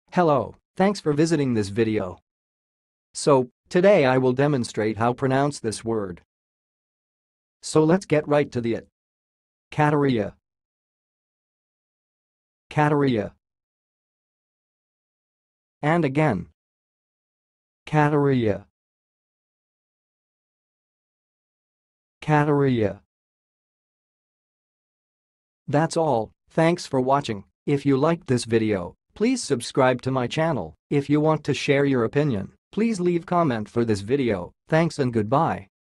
Hello, thanks for visiting this video. So, today I will demonstrate how pronounce this word. So let's get right to it. Qadiriya. Qadiriya. And again. Qadiriya. Qadiriya. That's all, thanks for watching. If you liked this video, please subscribe to my channel. If you want to share your opinion, please leave comment for this video. Thanks and goodbye.